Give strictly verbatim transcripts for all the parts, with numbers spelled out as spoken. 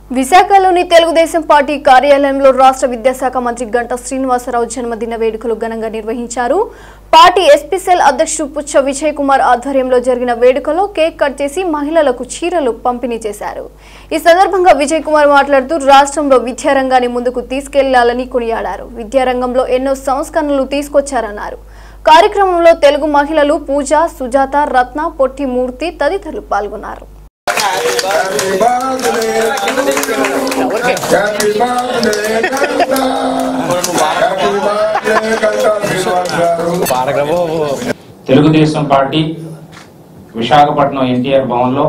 విశాఖలోని తెలుగుదేశం పార్టీ కార్యాలయంలో రాష్ట్ర విద్యాశాఖ మంత్రి గంటా శ్రీనివాసరావు జన్మదిన వేడుకలు ఘనంగా నిర్వహించారు. పార్టీ ఎస్పీ సెల్ అధ్యక్షుడు పుచ్చ విజయ్ కుమార్ ఆధ్వర్యంలో జరిగిన వేడుకలో కేక్ కట్ చేసి మహిళలకు చీరలు పంపిణీ చేశారు. ఈ సందర్భంగా విజయ్ కుమార్ మాట్లాడుతూ రాష్ట్రంలో విద్యారంగాన్ని ముందుకు తీసుకెళ్లాలని కొనియాడారు. విద్యారంగంలో ఎన్నో సంస్కరణలు తీసుకొచ్చారన్నారు. కార్యక్రమంలో తెలుగు మహిళలు పూజ, సుజాత, రత్న, పొట్టి మూర్తి తదితరులు పాల్గొన్నారు. తెలుగుదేశం పార్టీ విశాఖపట్నం ఎన్టీఆర్ భవన్లో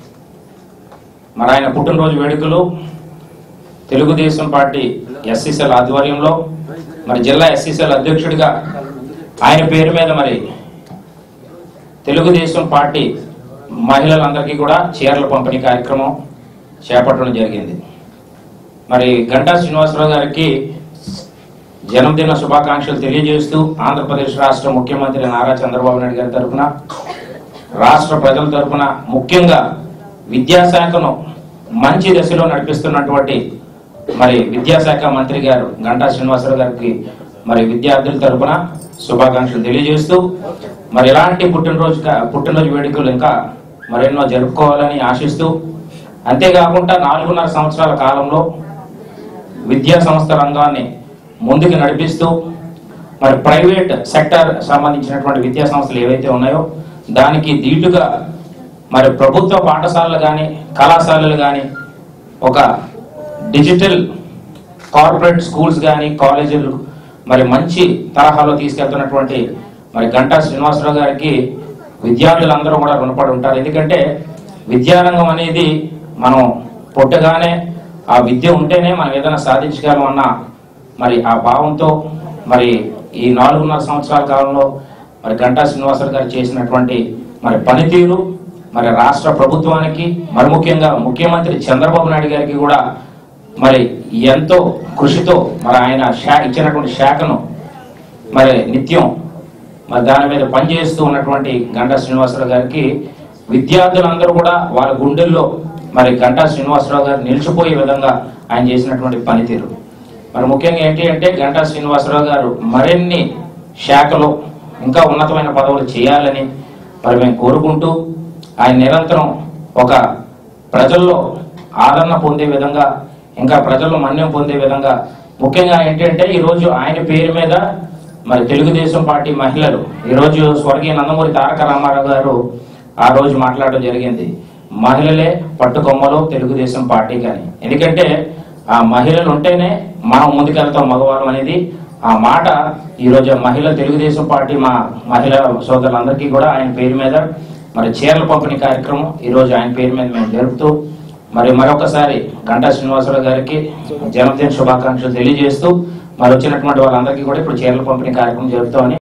మరి ఆయన పుట్టినరోజు వేడుకలు తెలుగుదేశం పార్టీ ఎస్సీసీఎల్ ఆధ్వర్యంలో మరి జిల్లా ఎస్సీసీఎల్ అధ్యక్షుడిగా ఆయన పేరు మీద మరి తెలుగుదేశం పార్టీ మహిళలందరికీ కూడా చీరల పంపిణీ కార్యక్రమం చేపట్టడం జరిగింది. మరి గంటా శ్రీనివాసరావు గారికి జన్మదిన శుభాకాంక్షలు తెలియజేస్తూ ఆంధ్రప్రదేశ్ రాష్ట్ర ముఖ్యమంత్రి నారా చంద్రబాబు నాయుడు గారి తరఫున, రాష్ట్ర ప్రజల తరఫున, ముఖ్యంగా విద్యాశాఖను మంచి దశలో నడిపిస్తున్నటువంటి మరి విద్యాశాఖ మంత్రి గారు గంటా శ్రీనివాసరావు గారికి మరి విద్యార్థుల తరఫున శుభాకాంక్షలు తెలియజేస్తూ మరి ఇలాంటి పుట్టినరోజు పుట్టినరోజు వేడుకలు ఇంకా మరెన్నో జరుపుకోవాలని ఆశిస్తూ, అంతేకాకుండా నాలుగున్నర సంవత్సరాల కాలంలో విద్యా సంస్థ రంగాన్ని ముందుకు నడిపిస్తూ మరి ప్రైవేట్ సెక్టర్ సంబంధించినటువంటి విద్యా సంస్థలు ఏవైతే ఉన్నాయో దానికి దీటుగా మరి ప్రభుత్వ పాఠశాలలు కానీ కళాశాలలు కానీ ఒక డిజిటల్ కార్పొరేట్ స్కూల్స్ కానీ కాలేజీలు మరి మంచి తరహాలో తీసుకెళ్తున్నటువంటి మరి గంటా శ్రీనివాసరావు గారికి విద్యార్థులందరూ కూడా రుణపడి ఉంటారు. ఎందుకంటే విద్యారంగం అనేది మనం పుట్టగానే ఆ విద్య ఉంటేనే మనం ఏదైనా సాధించగలం అన్న మరి ఆ భావంతో మరి ఈ నాలుగున్నర సంవత్సరాల కాలంలో మరి గంటా శ్రీనివాసరావు గారు చేసినటువంటి మరి పనితీరు మరి రాష్ట్ర ప్రభుత్వానికి మరి ముఖ్యంగా ముఖ్యమంత్రి చంద్రబాబు నాయుడు గారికి కూడా మరి ఎంతో కృషితో మరి ఆయన శా ఇచ్చినటువంటి శాఖను మరి నిత్యం మరి దాని మీద పనిచేస్తూ ఉన్నటువంటి గంటా శ్రీనివాసరావు గారికి విద్యార్థులందరూ కూడా వాళ్ళ గుండెల్లో మరి గంటా శ్రీనివాసరావు గారు నిలిచిపోయే విధంగా ఆయన చేసినటువంటి పనితీరు మరి ముఖ్యంగా ఏంటి అంటే గంటా శ్రీనివాసరావు గారు మరిన్ని శాఖలో ఇంకా ఉన్నతమైన పదవులు చేయాలని మరి మేము కోరుకుంటూ ఆయన నిరంతరం ఒక ప్రజల్లో ఆదరణ పొందే విధంగా, ఇంకా ప్రజల్లో మన్యం పొందే విధంగా, ముఖ్యంగా ఏంటంటే ఈరోజు ఆయన పేరు మీద మరి తెలుగుదేశం పార్టీ మహిళలు ఈరోజు స్వర్గీయ నందమూరి తారక రామారావు గారు ఆ రోజు మాట్లాడడం జరిగింది, మహిళలే పట్టుకొమ్మలు తెలుగుదేశం పార్టీ కానీ. ఎందుకంటే ఆ మహిళలు ఉంటేనే మనం ముందుకెళ్తాం మగవాళ్ళం అనేది ఆ మాట ఈరోజు మహిళ తెలుగుదేశం పార్టీ మా మహిళా సోదరులందరికీ కూడా ఆయన పేరు మీద మరి చీరల పంపిణీ కార్యక్రమం ఈరోజు ఆయన పేరు మీద మేము జరుపుతూ మరి మరొకసారి గంటా శ్రీనివాసరావు గారికి జన్మదిన శుభాకాంక్షలు తెలియజేస్తూ మరి వచ్చినటువంటి వాళ్ళందరికీ కూడా ఇప్పుడు చీరల పంపిణీ కార్యక్రమం జరుపుతామని